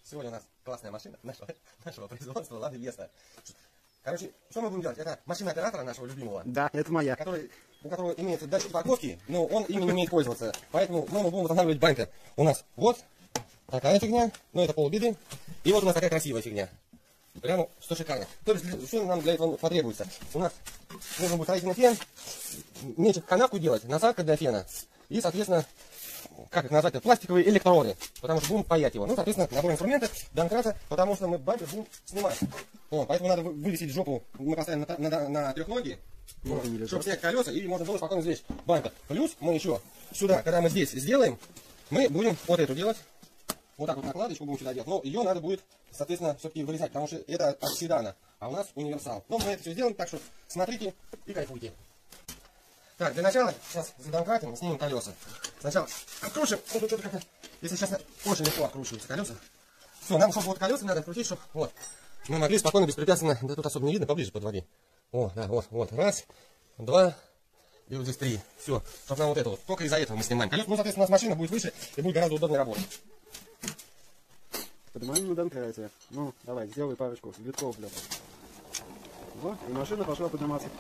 Сегодня у нас классная машина нашего производства Лада Веста. Короче, что мы будем делать? Это машина оператора нашего любимого. Да, это моя. У которого имеется датчик парковки, но он ими не умеет пользоваться. Поэтому мы будем устанавливать бампер. У нас вот такая фигня, но это полбеды. И вот у нас такая красивая фигня. Прямо что шикарно. То есть, что нам для этого потребуется? У нас нужен будет строительный фен, нечего канавку делать, насадка для фена. И, соответственно, как их назвать, пластиковые электроды, потому что будем паять его. Ну, соответственно, набор инструментов, домкрата, потому что мы бампер будем снимать. Вот, поэтому надо вывесить жопу, мы поставим на трехноги, чтобы снять колеса, и можно было спокойно извлечь бампер. Плюс мы еще сюда, когда мы здесь сделаем, мы будем вот эту делать, вот так вот накладочку будем сюда делать, но ее надо будет, соответственно, все-таки вырезать, потому что это от седана, а у нас универсал. Но мы это все сделаем, так что смотрите и кайфуйте. Так, для начала, сейчас задомкратим, снимем колеса. Сначала откручиваем, если сейчас очень легко откручиваются колеса. Все, нам, чтобы вот колеса надо открутить, чтобы вот, мы могли спокойно, беспрепятственно, да тут особо не видно, поближе подводи. О, да, вот, раз, два, и вот здесь три. Все, чтобы нам вот это вот, только из-за этого мы снимаем колеса. Ну, соответственно, у нас машина будет выше и будет гораздо удобнее работать. Поднимаем на домкрате. Ну, давай, сделай парочку витков для. Вот, и машина пошла подниматься.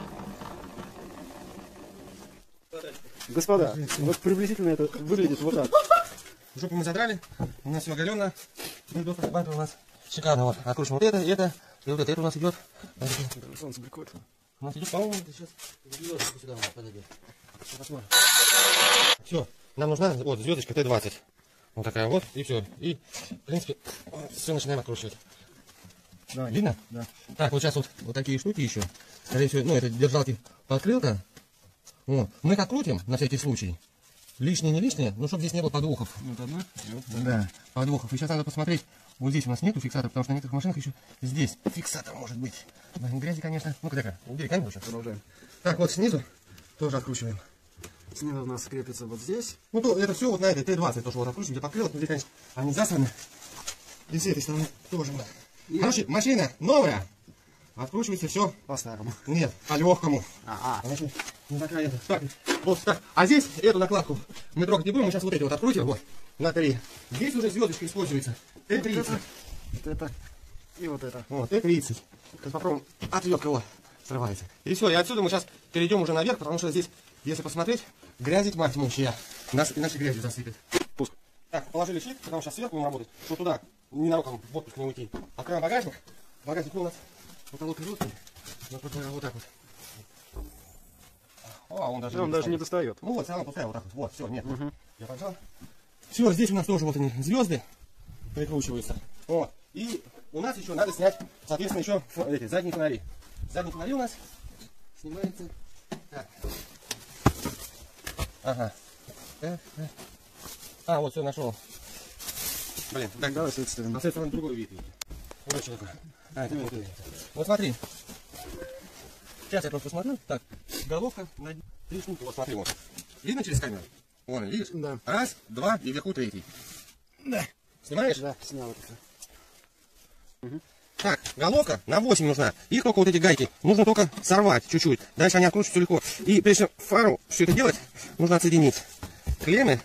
Господа, вот приблизительно это выглядит вот так. Жопу мы задрали, у нас все оголено. Бампер у нас шикарно. Вот, откручиваем вот это, и вот это у нас идет. Солнце бликует. У нас идет, по-моему, сейчас сюда подойдет. Все, нам нужна вот звездочка Т-20. Вот такая вот, и все. И, в принципе, все начинаем откручивать. Да, видно? Да. Так, вот сейчас вот такие штуки еще. Скорее всего, ну, это держалки подкрылка. Вот. Мы их открутим на всякий случай. Лишнее, не лишнее, но чтобы здесь не было подвохов. Вот одна. Да, подвохов. И сейчас надо посмотреть. Вот здесь у нас нету фиксатора, потому что на некоторых машинах еще здесь фиксатор может быть. Грязи, конечно. Ну-ка, так, убери камеру сейчас. Продолжаем. Так, вот снизу тоже откручиваем. Снизу у нас крепится вот здесь. Ну, то, это все вот на этой Т-20, то, что вот откручиваем, где подкрылок, но здесь, конечно, они засраны. И с этой стороны тоже. Короче, машина новая. Откручивается все по-старому. Нет, по-легкому. Значит, не такая это. Так, вот так. А здесь эту накладку мы трогать не будем. Мы сейчас вот эти вот открутим. Вот, на 3. Здесь уже звездочка используется. Т-30. Вот это. И вот это. Вот, Т-30. Сейчас попробуем. Отвертка его срывается. И все. И отсюда мы сейчас перейдем уже наверх, потому что здесь, если посмотреть, грязи тьма тьмущая. Нас иначе грязью засыпет. Пуск. Так, положили щит, потому что сейчас сверху будем работать. Что туда ненароком в отпуск не уйти. Открываем багажник. Багажник у нас потолок короткий, вот так вот. О, он даже не достает. Ну вот, все равно пускай вот так вот. Вот, все, нет. Я поджал. Все, здесь у нас тоже вот они, звезды прикручиваются. Вот. И у нас еще надо снять, соответственно, еще эти задние фонари. Задние фонари у нас снимаются. Так. Ага. А, вот все нашел. Блин, так, давай с этой стороны. А с этой стороны другой вид. Короче, вот смотри. Сейчас я просто смотрю. Так, головка на 3 штуки. Вот смотри, вот. Видно через камеру? Вон, видишь? Да. Раз, два, и вверху 3. Да. Снимаешь? Да, снял это. Так, головка на 8 нужна. Их только вот эти гайки нужно только сорвать чуть-чуть. Дальше они откручиваются легко. И прежде чем фару все это делать, нужно отсоединить клеммы.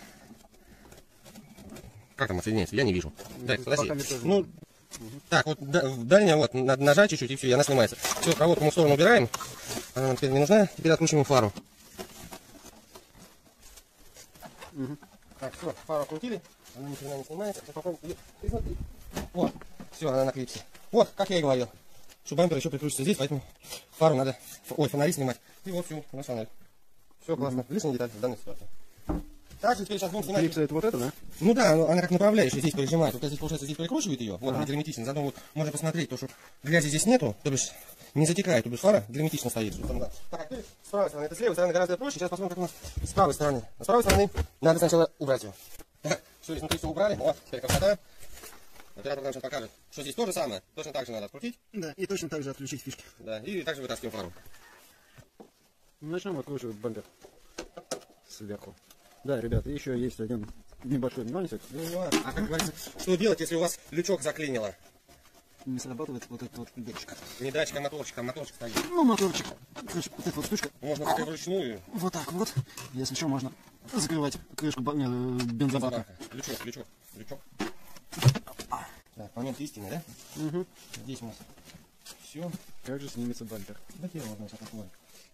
Как там отсоединяется? Я не вижу. Так, подожди. Ну, так, вот дальняя, вот, надо нажать чуть-чуть, и все, и она снимается. Все, проводку мы в сторону убираем. Она нам теперь не нужна. Теперь откручиваем фару. Так, все, фару открутили. Она ни хрена не снимается. Сейчас попробуем. Вот, все, она на клипсе. Вот, как я и говорил. Что бампер еще прикручивается здесь, поэтому фару надо, ой, фонари снимать. И вот все, у нас фонарь. Все классно. Лишняя деталь в данной ситуации. Также теперь сейчас будем снимать. Клипса это вот это, да? Ну да, она как направляющая здесь прижимает. Вот здесь, получается, здесь прикручивает ее. Вот она герметично. Заодно вот можно посмотреть, то, что грязи здесь нету, то бишь не затекает, то бишь фара герметично стоит. Так, а теперь с правой стороны, это с левой стороны гораздо проще. Сейчас посмотрим, как у нас с правой стороны. А с правой стороны надо сначала убрать ее. Так, все, изнутри все убрали. Вот, теперь красота. Оператор нам сейчас покажет, что здесь то же самое. Точно так же надо открутить. Да, и точно так же отключить фишки. Да, и также вытаскиваем фару. Начнем откручивать бампер сверху. Да, ребята, еще есть один небольшой нюансик. А как говорится, что делать, если у вас лючок заклинило? Не срабатывает вот этот вот датчик. Не датчик, а моторчик, стоит. Ну, моторчик. Короче, вот эта вот штучка. Можно как и вручную. Вот так вот. Если что, можно закрывать крышку бензобака. Лючок. Так, момент истины, да? Угу. Здесь у нас все. Как же снимется бампер? Да первый вот у нас такой.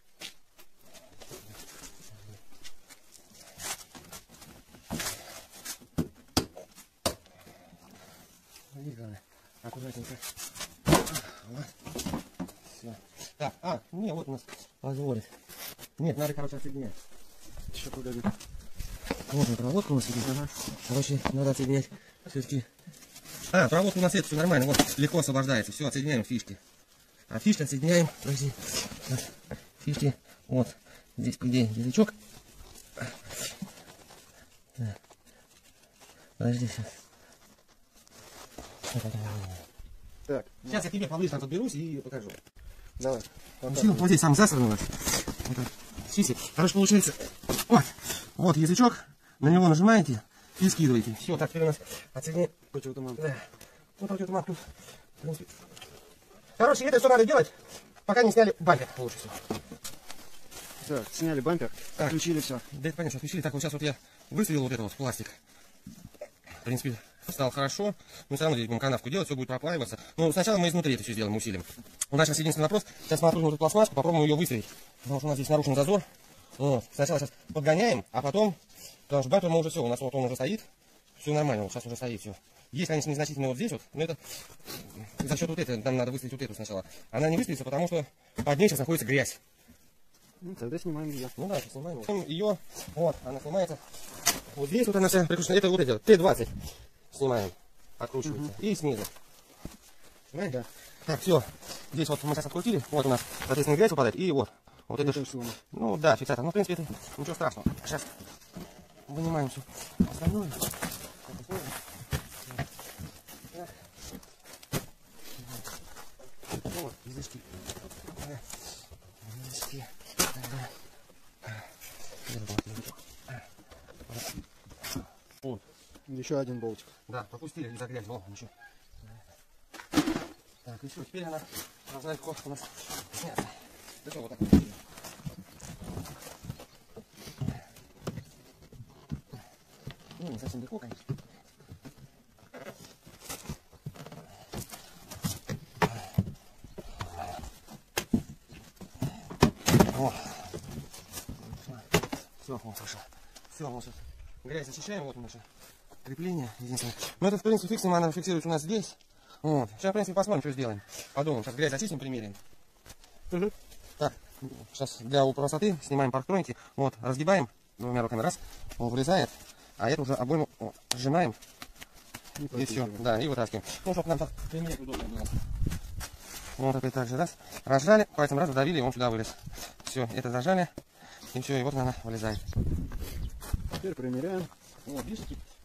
Здесь главное. Аккуратненько. Вот. Все. Так, не, вот у нас позволит. Нет, надо, короче, отсоединять. Еще погоди. Вот он, проводка у нас идет. Ага. Короче, надо отсоединять все-таки. Проводка у нас это все нормально. Вот, легко освобождается. Все, отсоединяем фишки. А фишки отсоединяем. Подожди. Вот. Фишки. Вот. Здесь, по идее, язычок. Так. Подожди сейчас. Так, Сейчас я тебе поближе там подберусь и покажу. давай. Все, вот здесь сам засран у нас. Вот так. Сиси. Короче, получается, вот язычок, на него нажимаете и скидываете. Все, так теперь у нас отсоединяем. Да. Ну, противотуман тут, в принципе. Короче, это все надо делать, пока не сняли бампер. Лучше всего. Так, сняли бампер, Так. включили все. Да это понятно, включили. Так, вот сейчас вот я выставил вот это вот пластик. В принципе, стало хорошо. Но все равно здесь будем канавку делать, все будет проплавиваться. Но сначала мы изнутри это все сделаем, усилим. У нас сейчас единственный вопрос. Сейчас мы откроем эту пластмасску, попробуем ее выставить. Потому что у нас здесь нарушен зазор. Вот. Сначала сейчас подгоняем, а потом, потому что бампер мы уже все, у нас вот он уже стоит. Все нормально, вот сейчас уже стоит все. Есть, конечно, незначительно вот здесь вот, но это за счет вот этого, нам надо выставить вот эту сначала. Она не выставится, потому что под ней сейчас находится грязь. Ну, тогда снимаем ее. Ну да, снимаем ее. Вот, она снимается. Вот здесь вот она вся прикручена. Это вот эти Т-20 снимаем. Откручивается. И снизу. Понимаете? Да. Так, все. Здесь вот мы сейчас открутили. Вот у нас, соответственно, грязь выпадает. И вот. Вот это. Ну да, фиксатор. Ну, в принципе, это ничего страшного. Сейчас вынимаем все остальное. Вот, излишки. Излишки. Вот. Еще один болтик. Да, пропустили из-за грязи. О, ничего. Так, и все, теперь она должна легко у нас сняться. Да что, вот так вот. Ну, не совсем легко, конечно. О. Все, вот хорошо. Все, мы сейчас грязь очищаем, вот наше крепление единственное. Но это, в принципе, фиксируем, она фиксируется у нас здесь. Вот. Сейчас, в принципе, посмотрим, что сделаем. Подумаем, сейчас грязь очистим, примерим. Так, сейчас для красоты снимаем парктроники. Вот, разгибаем двумя руками, раз, он вылезает. А это уже обойму вот, сжимаем. И все, да, и вытаскиваем. Ну, чтобы нам так примерить удобно было. Вот опять так же, раз. Разжали, пальцем раз, давили, и он сюда вылез. Все, это зажали. И все, и вот она вылезает. Теперь примеряем. Вот, видишь,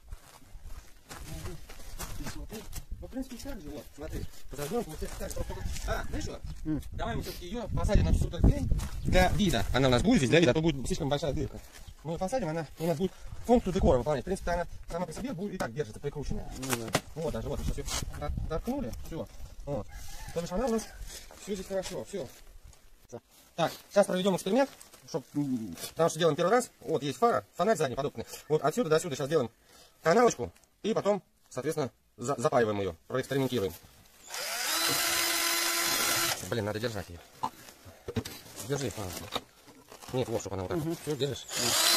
ну, в принципе, так же, вот, смотри, подождем, вот так, знаешь что? Давай мы все-таки ее посадим на суперклей для вида. Она у нас будет здесь для вида, а то будет слишком большая дырка. Мы ее посадим, она у нас будет функцию декора выполнять. В принципе, она сама по себе будет и так держится, прикрученная. Вот, даже вот, сейчас ее доткнули, все. Вот. То есть она у нас все здесь хорошо, все. Так, сейчас проведем эксперимент, потому что делаем первый раз. Вот есть фара, фонарь задний подобный. Вот отсюда до сюда сейчас делаем каналочку и потом, соответственно, запаиваем ее, проэкспериментируем. Блин, надо держать ее. Держи, пожалуйста. Нет, вот, чтобы она вот так. Все, держишь.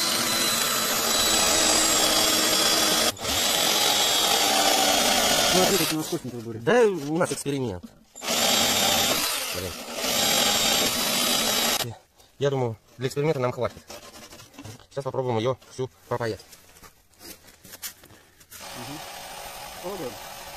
Ну, ответить на сколько это будет? Да, у нас эксперимент. Блин. Я думаю, для эксперимента нам хватит. Сейчас попробуем ее всю пропаять. Пробуем.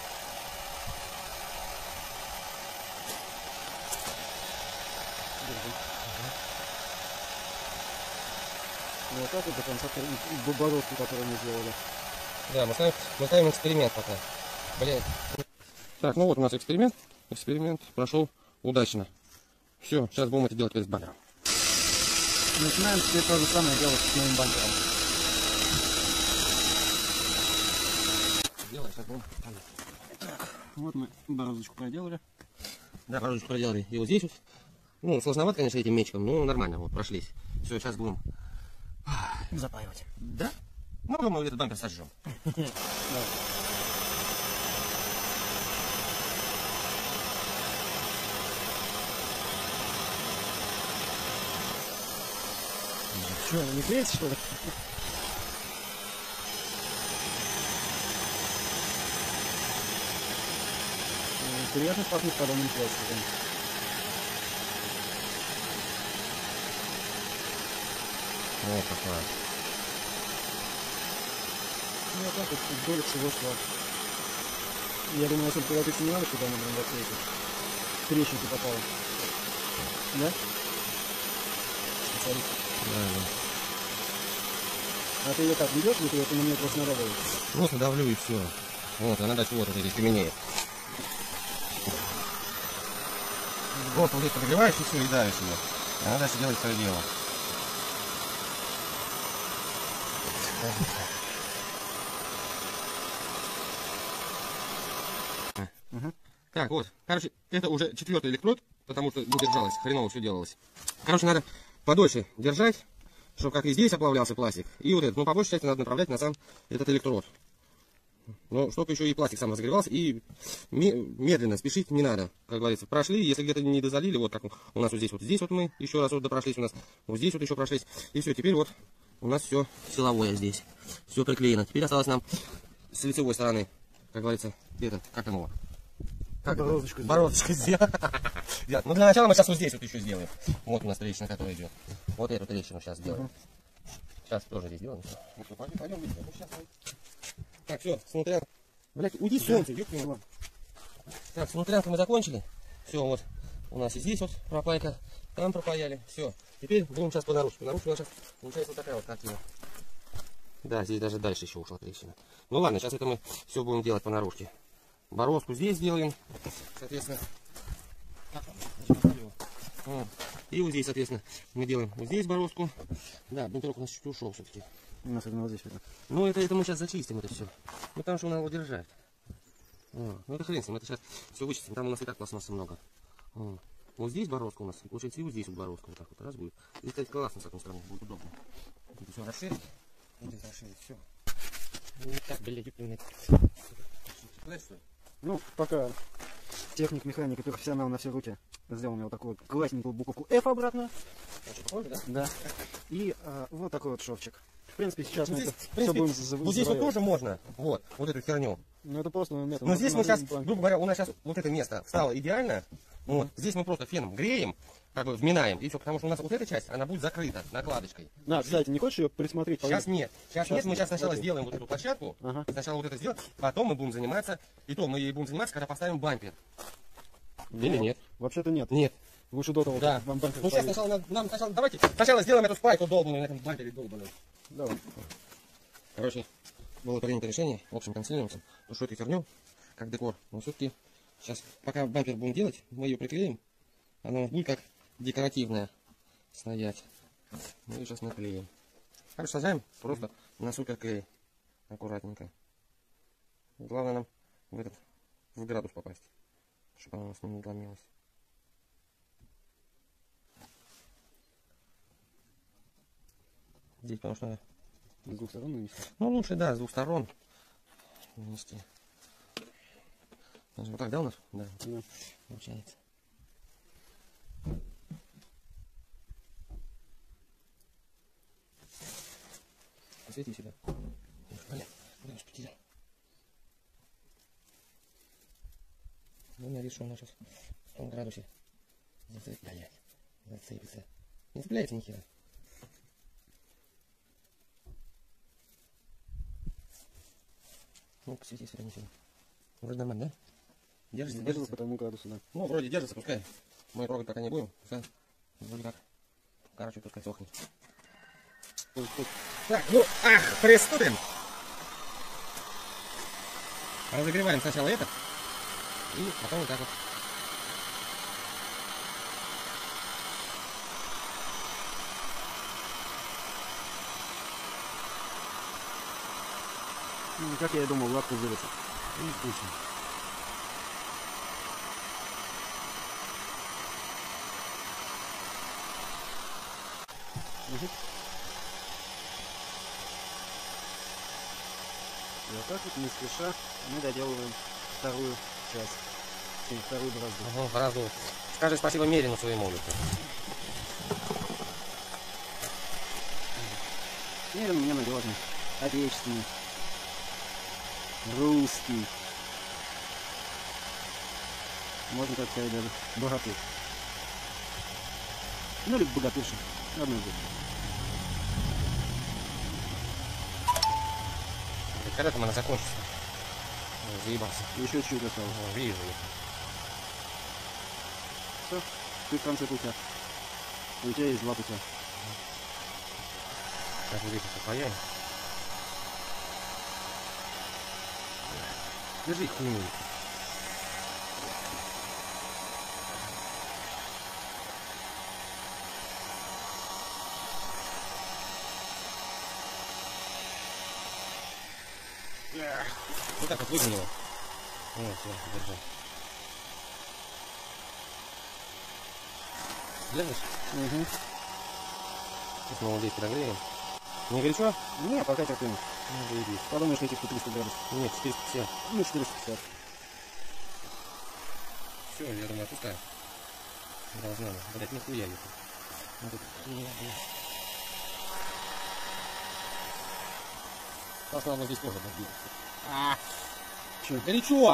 Вот так вот до конца бородку, которую мы сделали. Да, мы ставим эксперимент пока. Блин. Так, ну вот у нас эксперимент. Эксперимент прошел удачно. Все, сейчас будем это делать перед бампером. Начинаем теперь то же самое делать с моим бампером. Делай, сейчас будем. Вот мы бородочку проделали. Да, бородочку проделали. И вот здесь вот. Ну, сложновато, конечно, этим мечиком, но нормально, вот, прошлись. Все, сейчас будем Запаивать. Да? Ну, потом мы этот бампер сожжем. Что, не клеится, что ли? Приятно пахнет подобным пластиком. Вот какая. Ну, а так вот вдоль всего шла. Я думаю, особо торопиться не надо, куда она, блин, в эти трещинки попала. Да? Специалист. Да. А ты ее как ведешь, или ты это на нее просто надавливаешь? Просто давлю и все. Вот, она дальше вот здесь каменеет. Просто вот здесь подогреваешь и все, и давишь ее. И она дальше делает свое дело. Так, вот, короче, это уже 4-й электрод, потому что не держалось, хреново все делалось. Короче, надо подольше держать, чтобы как и здесь оплавлялся пластик. И вот этот, ну, по большей части надо направлять на сам этот электрод. Но чтобы еще и пластик сам разогревался, и медленно спешить не надо, как говорится. Прошли, если где-то не дозалили, вот как у нас вот здесь вот мы еще раз вот прошлись, у нас вот здесь вот еще прошлись. И все, теперь вот у нас все силовое здесь, все приклеено. Теперь осталось нам с лицевой стороны, как говорится, этот, как там его? Как Бороздочку бороздочку сделать. Ну для начала мы сейчас вот здесь вот еще сделаем. Вот у нас трещина, которая идет. Вот эту трещину сейчас сделаем. Сейчас тоже здесь сделаем. Пойдем, так, все, с внутрянкой. Блять, уйди, солнце, ёпта. Так, с внутрянкой мы закончили. Все, вот. У нас и здесь вот пропайка. Там пропаяли. Все. Теперь будем сейчас по наружу. По наружу у нас сейчас получается вот такая вот картина. Да, здесь даже дальше еще ушла трещина. Ну ладно, сейчас это мы все будем делать по наружке. Бороздку здесь делаем. Соответственно. И вот здесь, соответственно, мы делаем вот здесь бороздку. Да, бунтурок у нас чуть ушел все-таки. Особенно вот здесь видно. Ну это мы сейчас зачистим это все. Ну потому что он его держать. Ну это хрен с ним, это сейчас все вычистим. Там у нас и так пластмассы много. Вот здесь бороздка у нас, получается, и вот здесь вот бороздка. Вот так вот раз будет. Здесь, кстати, классно с одной стороны, будет удобно. Это все расширить. Вот здесь расширить, все. Ну так, блядь, ну, пока техник, механик и профессионал на все руки сделал мне вот такую вот классненькую буковку F обратно. Похоже, да? Да. И вот такой вот шовчик. В принципе, сейчас ну, мы здесь, это в принципе, все будем вот здесь вот тоже можно, вот эту херню. Ну это просто метод. Но здесь мы сейчас, грубо говоря, у нас сейчас вот это место стало идеально. Вот. Здесь мы просто феном греем, как бы вминаем, и все, потому что у нас вот эта часть, она будет закрыта накладочкой. На, кстати, не хочешь ее присмотреть? Сейчас нет. Сейчас нет, мы сейчас сначала сделаем вот эту площадку, сначала вот это сделаем, потом мы будем заниматься, и то мы ей будем заниматься, когда поставим бампер. Ну, или нет? Вообще-то нет. Нет. Лучше до того, да. как вам бампер ну сейчас сначала, нам сначала, давайте сначала сделаем эту спайку долбаную на этом бампере долбаную. Давай. Короче, было принято решение общим консилиумом, ну что эту херню, как декор, но все-таки сейчас, пока бампер будем делать, мы ее приклеим, она у нас будет как декоративная стоять. Мы ее сейчас наклеим. Короче, сажаем просто на супер клей, аккуратненько. Главное нам в градус попасть, чтобы она у нас не надломилась. Здесь, потому что с двух сторон нанести. Ну лучше, да, с двух сторон нанести. Вот так, да, у нас? Да. Получается. Посвети сюда. Блин, градус потерял. Ну, надеюсь, что у нас сейчас в том градусе зацепится. Не цепляется ни хера. Ну, посвети сюда, ничего. Вроде нормально, да? Держится, держится по тому градусу, да. Ну, вроде держится, пускай. Мы трогать пока не будем. Пускай. Вроде как. Короче, пускай сохнет. Так, ну, приступим. Разогреваем сначала это. И потом вот так вот. Ну, как я и думал, лапка зырится. И вкусно. И вот так вот, не спеша, мы доделываем вторую часть. Вторую борозду. Борозду. Скажи спасибо Мерину своему. Или мне надежный, отечественный, русский. Можно так сказать даже богатырь. Ну или богатырша. Одно из двух. Когда там она закончится? Заебался. Еще чуть осталось. Вижу. Все, ты в конце путя. У тебя есть два путя. Сейчас здесь попаяем. Держи хуйню. Вот так вот выгни его. Вот, все, держи. Держишь? Угу. Сейчас мы вот здесь подогреем. Не горячо? Не, пока терпимо. Ну, заебись. Подумаешь, что этих 300 градусов. Нет, 450. Ну, 450. Все, я думаю, отпускаю. Должна. Блять, нихуя ехать. Должна вот здесь тоже быть. Че? Горячо!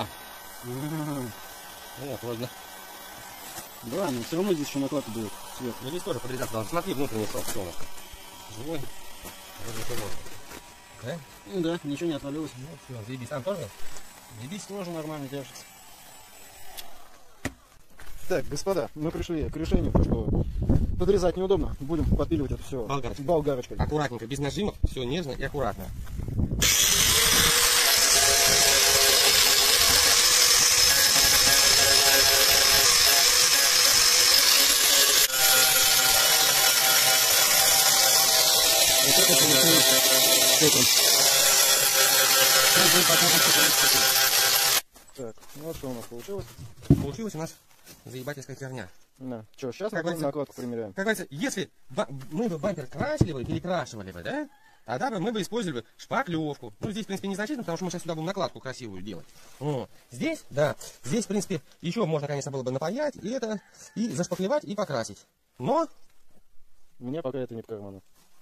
Вот, вроде. Да, но все равно здесь еще накладка будет. Свет. Ну здесь тоже подрезаться должен. Смотри, внутренний сок, все у нас. Живой. Вроде тоже. Да? Ну да, ничего не отвалилось. Ну все, заебись. Там тоже? Здесь тоже нормально держится. Так, господа, мы пришли к решению, что подрезать неудобно. Будем подпиливать это все болгарочкой. Аккуратненько, без нажимов, все нежно и аккуратно. Вот это получилось с этим. Так, ну вот что у нас получилось. Получилась у нас заебательская херня. Да. Что, сейчас Как говорится, накладку примеряем. Как говорится, если мы бы бампер красили бы, перекрашивали бы, да, тогда бы мы бы использовали шпаклевку. Ну, здесь, в принципе, незначительно, потому что мы сейчас сюда будем накладку красивую делать. Здесь, да, здесь, в принципе, еще можно, конечно, было бы напаять, и это, и зашпаклевать, и покрасить. Но... Мне пока это не по карману.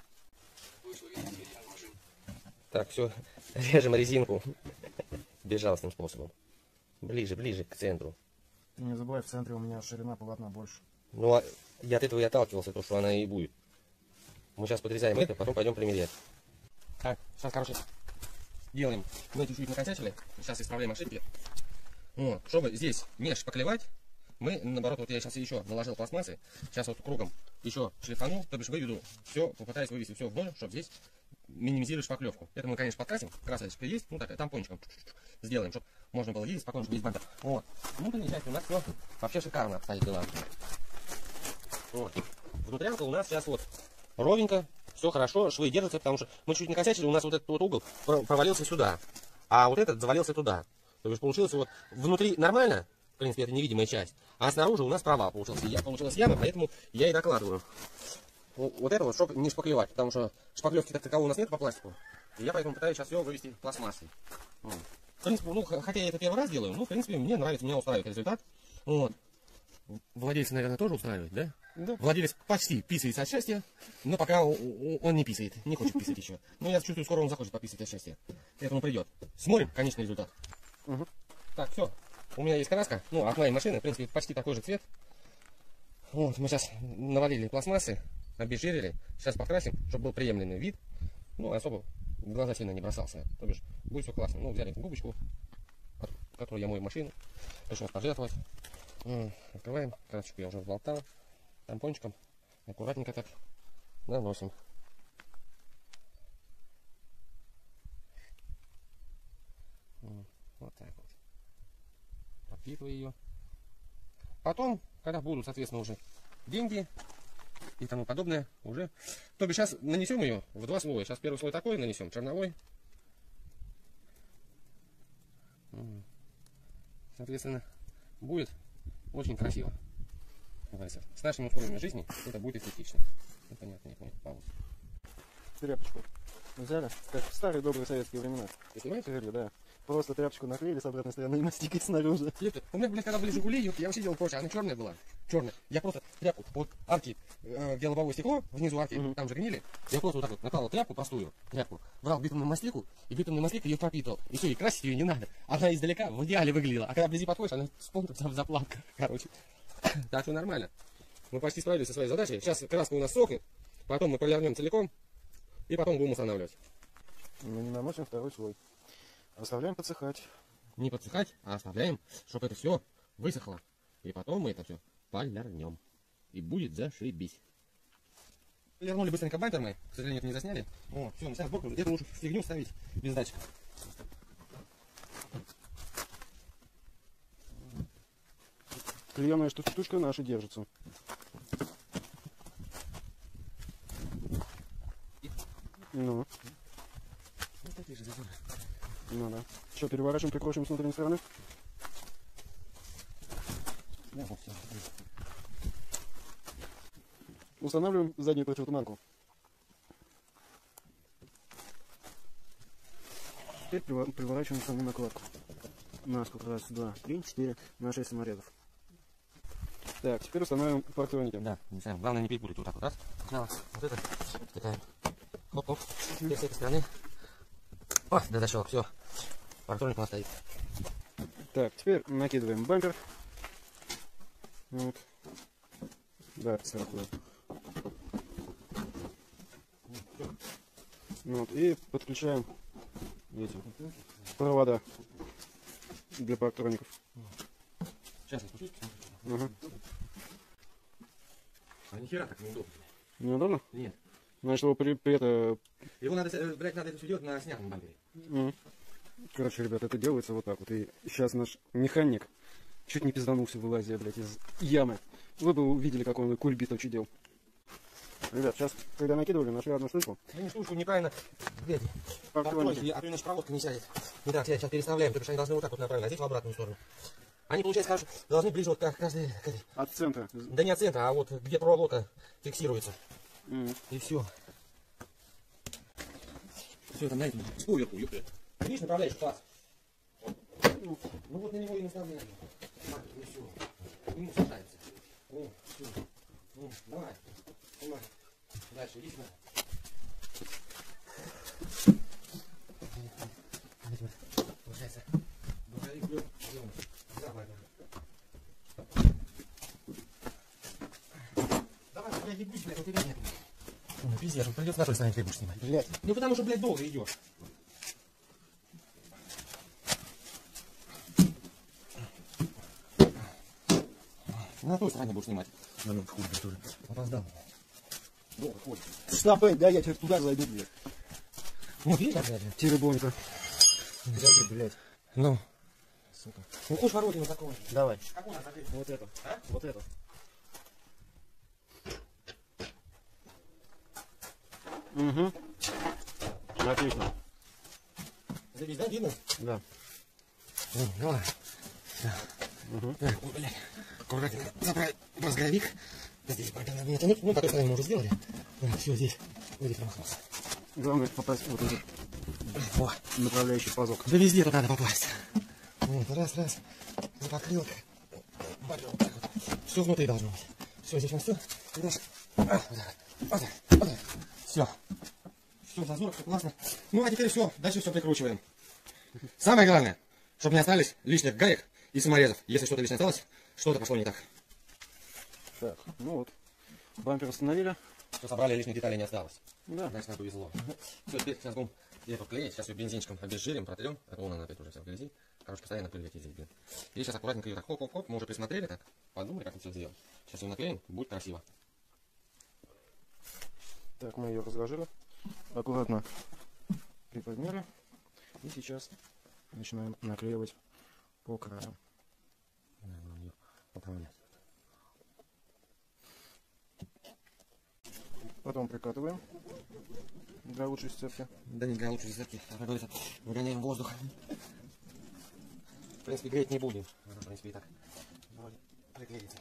Так, все, режем резинку безжалостным способом. Ближе, ближе к центру. Не забывай, в центре у меня ширина полотна больше. Ну, а я от этого и отталкивался, то, что она и будет. Мы сейчас подрезаем это, потом пойдем примерять. Так, сейчас, короче, делаем. Мы чуть-чуть накосячили. Сейчас исправляем ошибки. Вот, чтобы здесь не шпаклевать, мы, наоборот, вот я сейчас еще наложил пластмассы. Сейчас вот кругом еще шлифанул, то бишь выведу все, попытаюсь вывести все в ноль, чтобы здесь минимизировать шпаклевку. Это мы, конечно, подкрасим. Красочка есть, ну так, тампончиком сделаем, чтобы можно было ездить спокойно, чтобы есть бампер. Вот. Внутренняя часть у нас все вообще шикарно обстоит дела. Вот. Внутрянка у нас сейчас вот ровненько, все хорошо, швы держатся, потому что мы чуть не косячили, у нас вот этот вот угол провалился сюда, а вот этот завалился туда. То есть получилось вот внутри нормально, в принципе, это невидимая часть, а снаружи у нас провал получился. Получилась яма, поэтому я и докладываю. Вот это вот, чтобы не шпаклевать, потому что шпаклевки так такового у нас нет по пластику. И я поэтому пытаюсь сейчас все вывести пластмассой. В принципе, ну, хотя я это первый раз делаю, ну, в принципе, мне нравится, меня устраивает результат. Вот. Владелец, наверное, тоже устраивает, да? Да. Владелец почти писается от счастья, но пока он не писает, не хочет писать еще. Но я чувствую, скоро он захочет пописать от счастья. К этому придет. Смотрим конечный результат. Угу. Так, все. У меня есть краска, ну, от моей машины, в принципе, почти такой же цвет. Вот, мы сейчас навалили пластмассы, обезжирили. Сейчас покрасим, чтобы был приемлемый вид. Ну, особо в глаза сильно не бросался. То бишь, будет все классно. Ну, взяли губочку, которую я мою машину. Пришлось пожертвовать. Открываем. Красочку я уже вболтал. Тампончиком. Аккуратненько так наносим. Вот так вот. Подпитываю ее. Потом, когда будут, соответственно, уже деньги и тому подобное, уже. То бишь, сейчас нанесем ее в два слоя. Сейчас первый слой такой нанесем, черновой. Соответственно, будет очень красиво. С нашими условиями жизни это будет эстетично. Ну, понятно, не понял. Пауза. Тряпочку взяли, как в старые добрые советские времена. Ты снимаешь? Да. Просто тряпочку наклеили с обратной стороны и мастикой снаружи. У меня, блядь, когда были Жигули, я вообще делал проще, она черная была. Черная. Я просто тряпку, вот арки, где лобовое стекло, внизу арки, там же гнили. Я просто вот так вот накалывал тряпку, простую тряпку, брал битумную мастику, и битумной мастикой ее пропитывал. И все, и красить ее не надо. Она издалека в идеале выглядела. А когда вблизи подходишь, она смотрится в заплатках, короче. Так что нормально. Мы почти справились со своей задачей. Сейчас краска у нас сохнет, потом мы полирнем целиком, и потом будем устанавливать. Мы не наносим второй слой. Оставляем подсыхать. Не подсыхать, а оставляем, чтобы это все высохло. И потом мы это все полирнем. И будет зашибись. Полирнули быстренько бампер мы. К сожалению, это не засняли. О, все, мы сейчас сборку. Это лучше фигню ставить без датчика. Клееная штучка наша держится. Ну. Вот такие же зазоры. Ну да. Что, переворачиваем, прикручиваем с внутренней стороны? Да, вот, все. Устанавливаем заднюю противотуманку. Теперь приворачиваем саму накладку. На сколько? Раз, два, три, четыре, на 6 саморезов. Так, теперь устанавливаем парктроники. Да, не знаю, главное не перепутать. Вот так вот раз. Сначала вот это. Такая. Хоп-хоп. Теперь с этой стороны. О, да зашел, все. Парктроник у нас стоит. Так, теперь накидываем бампер. Вот. Да, сверху. Вот, и подключаем эти провода для парктроников. Сейчас я спущусь. Ага. А нихера так неудобно. Неудобно? Нет. Значит, его при это... Его надо, блядь, надо это все делать на снятом бампере. Короче, ребят, это делается вот так вот. И сейчас наш механик чуть не пизданулся, вылазя, блядь, из ямы. Вы бы увидели, как он кульбит учудил. Ребят, сейчас, когда накидывали, нашли одну штуку. Я не штучку неправильно, блядь, Парктроники. а то иначе проводка не сядет. Не так, сейчас переставляем, только что они должны вот так вот направить, а здесь в обратную сторону. Они, получается, короче, должны ближе вот как каждый... От центра. Да не от центра, а вот где проволока фиксируется. И все. Все, там на этом, с поверху, ёпта. Видишь, направляешь класс. Ну вот на него и наставляем. И все. И не сужается. О, все. Ну, давай. Давай. Дальше, иди сюда. Получается. Духовик плюс. Давай. Давай, я ебусь, блядь, у тебя нет. Ну, пиздец, придется на той стороне будешь снимать. Блядь. Ну потому что, блядь, долго идешь. На той стороне будешь снимать. На нем хуй тоже. Опоздал. Долго ходит. Стопай, да, я теперь туда зайду, блядь. Ну, видишь, блядь? Теребонька. Блядь. Ну. Сука. Ну, хочешь воротину такого? Давай. Какой у нас закрыт? Вот это. А? Вот это. Угу. Отлично. Завис, да, видно? Да. Ну, давай. Угу. Так, ой, блядь. Аккуратненько заправить мозговик. Здесь бампер надо не тянуть. Ну, по той стороне мы уже сделали. Все, здесь. Вроде промахнулся. Главное попасть вот этот О, направляющий пазок. да везде тут надо попасть. Вот, раз, раз. Вот открыл. Бампер вот так вот. Все внутри должно быть. Все, здесь у нас все. И дальше. Вот так. Вот так. Вот так. Все. Все, зазор, все классно. Ну, а теперь все. Дальше все прикручиваем. Самое главное, чтобы не остались лишних гаек и саморезов. Если что-то лишнее осталось, что-то пошло не так. Так, ну вот. Бампер установили. Все собрали, лишних деталей не осталось. Да. Значит, нам повезло. Все, теперь сейчас будем ее подклеить. Сейчас ее бензинчиком обезжирим, протрем. Это вон она опять уже вся в грязи. Короче, постоянно пыль здесь, блин. И сейчас аккуратненько ее так хоп-хоп-хоп. Мы уже присмотрели так. Подумали, как это все сделать. Сейчас ее наклеим, будет красиво. Так, мы ее разложили. Аккуратно приподняли. И сейчас начинаем наклеивать по краям. Поправлять. Потом прикатываем для лучшей сцепки. Да не для лучшей сцепки, как говорится, выгоняем воздух. В принципе, греть не будем. Она, в принципе, и так вроде приклеится.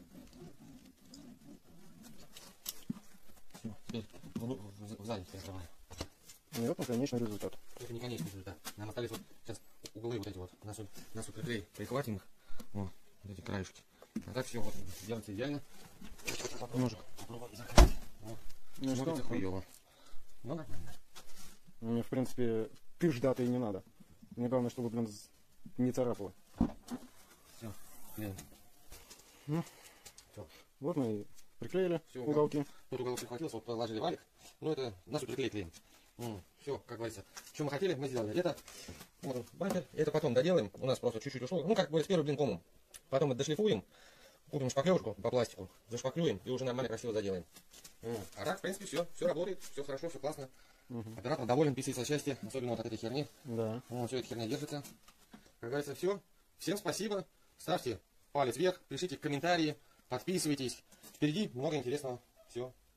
Все, теперь в сзади теперь открываем. И вот конечный результат. Это не конечный результат. Нам остались вот сейчас углы вот эти вот. Нас вот приклеим, прихватим их. Вот эти краешки. А так все вот делается идеально. Ножик. Попробуй закрыть. Вот. Ну Смотрится что? хуёво. Ну нормально. Мне, в принципе, пиждата и не надо. Мне главное, чтобы, блин, не царапало. Все, клеим. Ну, Все. вот мы и приклеили Всё, уголки. Тут уголок прихватился, вот положили валик. Ну это нас тут приклеить клеим. Все, как говорится. Что мы хотели, мы сделали. Это вот он, бампер. Это потом доделаем. У нас просто чуть-чуть ушло. Ну как бы с первым блинкомом. Потом это дошлифуем. Купим шпаклевку по пластику. Зашпаклюем и уже нормально красиво заделаем. А так, в принципе, все работает. Все хорошо, все классно. Оператор доволен, писается от счастья. Особенно вот от этой херни. Да. Все эта херня держится. Как говорится, все. Всем спасибо. Ставьте палец вверх, пишите комментарии, подписывайтесь. Впереди много интересного. Все.